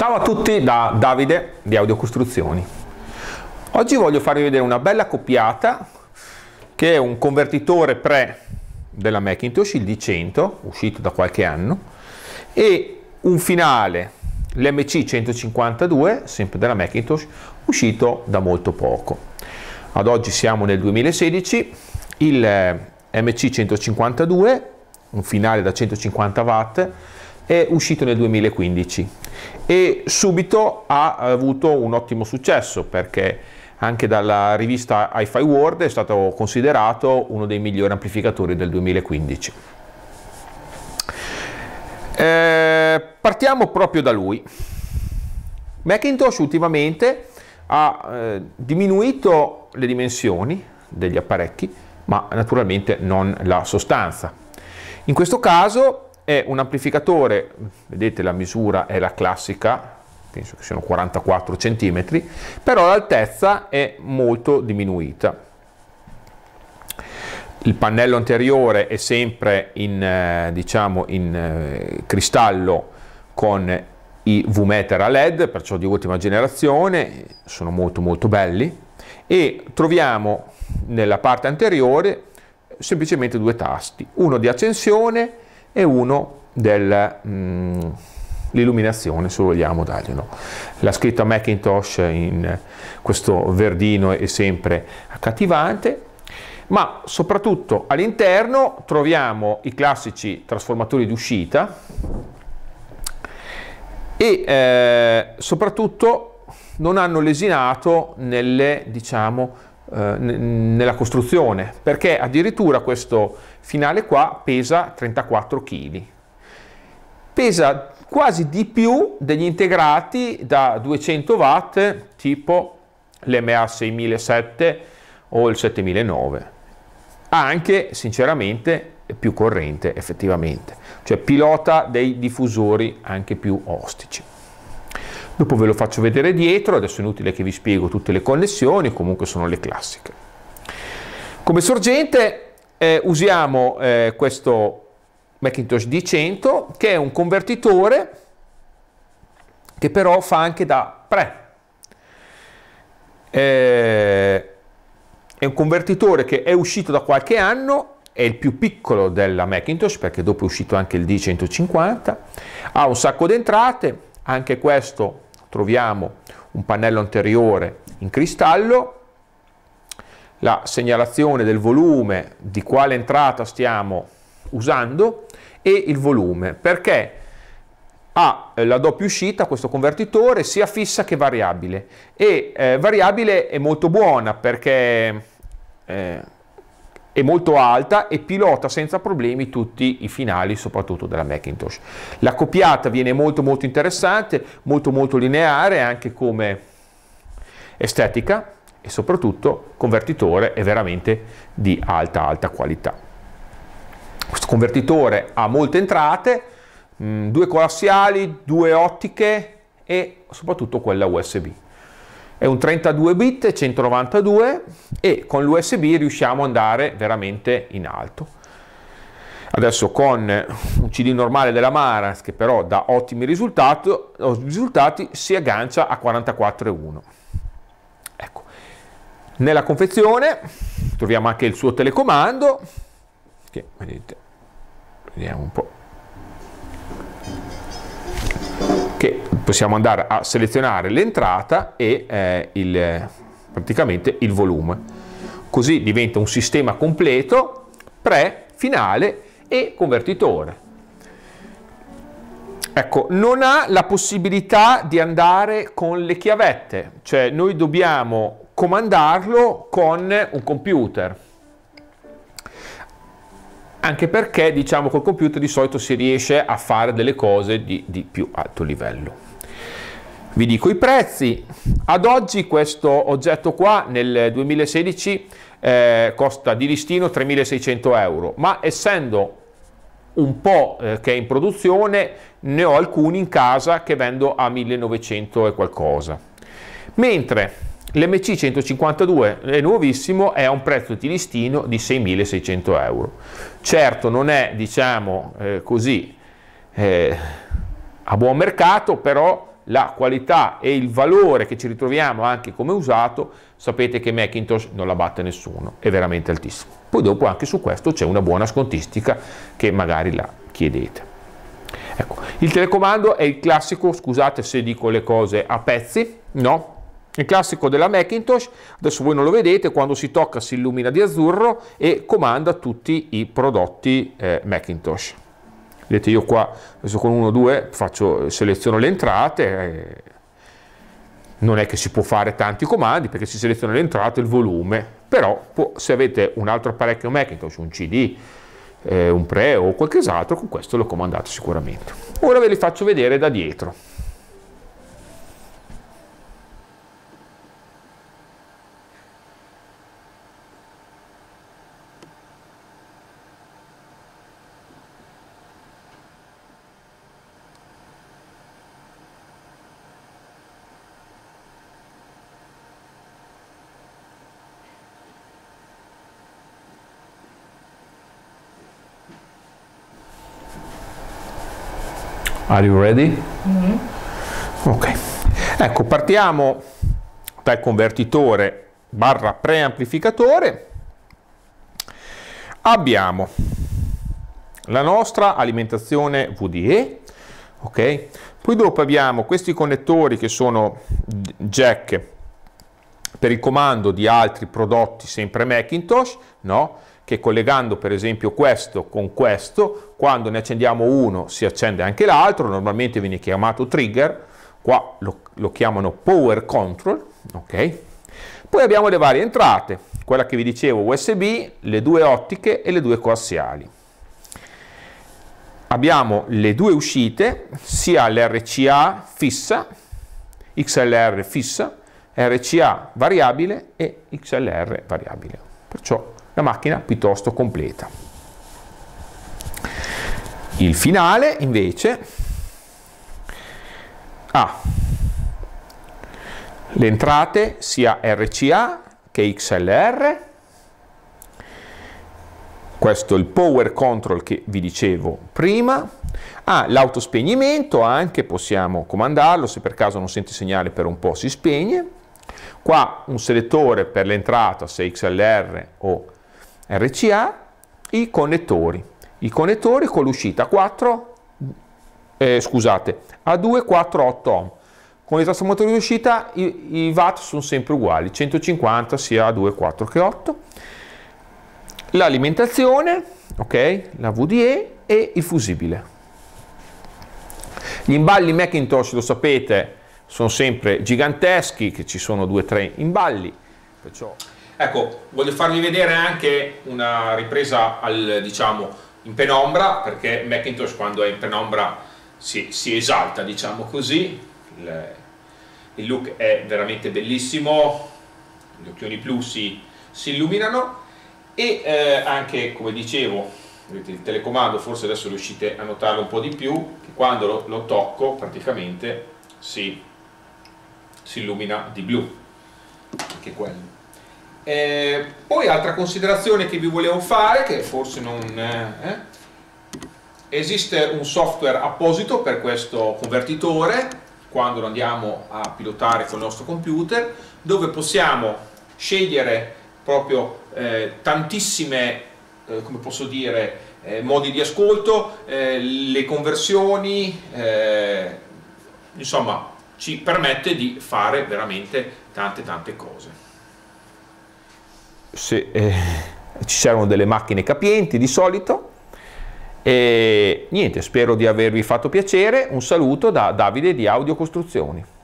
Ciao a tutti da Davide di Audiocostruzioni. Oggi voglio farvi vedere una bella coppiata che è un convertitore pre della Macintosh, il D100, uscito da qualche anno, e un finale, l'MC 152, sempre della Macintosh, uscito da molto poco. Ad oggi siamo nel 2016, il MC 152, un finale da 150 watt, è uscito nel 2015 e subito ha avuto un ottimo successo, perché anche dalla rivista Hi-Fi World è stato considerato uno dei migliori amplificatori del 2015. Partiamo proprio da lui. Macintosh ultimamente ha diminuito le dimensioni degli apparecchi, ma naturalmente non la sostanza. In questo caso è un amplificatore, vedete la misura è la classica, penso che siano 44 cm, però l'altezza è molto diminuita. Il pannello anteriore è sempre in cristallo con i V-meter a LED, perciò di ultima generazione, sono molto belli, e troviamo nella parte anteriore semplicemente due tasti, uno di accensione e uno dell'illuminazione, se vogliamo darglielo. La scritta Macintosh in questo verdino è sempre accattivante, ma soprattutto all'interno troviamo i classici trasformatori d'uscita e soprattutto non hanno lesinato nella costruzione, perché addirittura questo finale qua pesa 34 kg, pesa quasi di più degli integrati da 200 watt tipo l'MA 6007 o il 7009, anche sinceramente più corrente effettivamente, cioè pilota dei diffusori anche più ostici. Dopo ve lo faccio vedere dietro, adesso è inutile che vi spiego tutte le connessioni, comunque sono le classiche. Come sorgente usiamo questo Macintosh D100, che è un convertitore che però fa anche da pre. È un convertitore che è uscito da qualche anno, è il più piccolo della Macintosh, perché dopo è uscito anche il D150, ha un sacco di entrate, anche questo troviamo un pannello anteriore in cristallo, la segnalazione del volume, di quale entrata stiamo usando, e il volume, perché ha la doppia uscita questo convertitore, sia fissa che variabile, e variabile è molto buona perché è molto alta e pilota senza problemi tutti i finali, soprattutto della Macintosh. La coppiata viene molto interessante, molto lineare anche come estetica, e soprattutto il convertitore è veramente di alta qualità. Questo convertitore ha molte entrate, 2 coassiali, 2 ottiche e soprattutto quella USB. È un 32 bit 192 e con l'USB riusciamo ad andare veramente in alto. Adesso con un CD normale della Marantz, che però dà ottimi risultati, si aggancia a 44,1. Ecco. Nella confezione troviamo anche il suo telecomando, che vedete, vediamo un po', che possiamo andare a selezionare l'entrata e praticamente il volume, così diventa un sistema completo pre, finale e convertitore. Ecco, non ha la possibilità di andare con le chiavette, cioè noi dobbiamo comandarlo con un computer, anche perché diciamo col computer di solito si riesce a fare delle cose di più alto livello. Vi dico i prezzi. Ad oggi questo oggetto qua nel 2016 costa di listino 3.600 euro, ma essendo un po' che è in produzione ne ho alcuni in casa che vendo a 1.900 e qualcosa, mentre l'MC 152 è nuovissimo, è a un prezzo di listino di 6.600 euro. Certo non è, diciamo così, a buon mercato, però la qualità e il valore che ci ritroviamo anche come usato, sapete che Macintosh non la batte nessuno, è veramente altissimo. Poi dopo anche su questo c'è una buona scontistica che magari la chiedete. Ecco, il telecomando è il classico, scusate se dico le cose a pezzi, no? Il classico della Macintosh, adesso voi non lo vedete, quando si tocca si illumina di azzurro e comanda tutti i prodotti Macintosh. Vedete, io qua adesso con 1 2 seleziono le entrate, non è che si può fare tanti comandi perché si seleziona le entrate e il volume, però se avete un altro apparecchio Macintosh, un CD, un Pre o qualcos'altro, con questo lo comandate sicuramente. Ora ve li faccio vedere da dietro. Are you ready? Mm-hmm. Ok, ecco, partiamo dal convertitore barra preamplificatore. Abbiamo la nostra alimentazione VDE, ok? Poi dopo abbiamo questi connettori che sono jack per il comando di altri prodotti sempre Macintosh, no? Che collegando per esempio questo con questo, quando ne accendiamo uno si accende anche l'altro, normalmente viene chiamato trigger, qua lo chiamano power control, ok? Poi abbiamo le varie entrate, quella che vi dicevo USB, le 2 ottiche e le 2 coassiali. Abbiamo le 2 uscite, sia l'RCA fissa, XLR fissa, RCA variabile e XLR variabile, perciò la macchina piuttosto completa. Il finale invece ha le entrate sia RCA che XLR, questo è il power control che vi dicevo prima, ha l'autospegnimento anche, possiamo comandarlo, se per caso non sente segnale per un po' si spegne, qua un selettore per l'entrata se XLR o RCA, i connettori con l'uscita 4, A2 4 8 ohm, con i trasformatori di uscita i watt sono sempre uguali, 150 sia A2 4 che 8, l'alimentazione, ok, la VDE e il fusibile. Gli imballi Macintosh, lo sapete, sono sempre giganteschi, che ci sono 2-3 imballi, perciò. Ecco, voglio farvi vedere anche una ripresa diciamo, in penombra, perché Macintosh quando è in penombra si esalta, diciamo così, il look è veramente bellissimo, gli occhioni blu si illuminano e anche, come dicevo, vedete, il telecomando, forse adesso riuscite a notarlo un po' di più, che quando lo tocco praticamente si illumina di blu, anche quello. Poi altra considerazione che vi volevo fare, che forse non esiste un software apposito per questo convertitore quando lo andiamo a pilotare con il nostro computer, dove possiamo scegliere proprio tantissime come posso dire modi di ascolto, le conversioni, insomma ci permette di fare veramente tante cose. Ci servono delle macchine capienti di solito e niente, spero di avervi fatto piacere. Un saluto da Davide di Audio Costruzioni.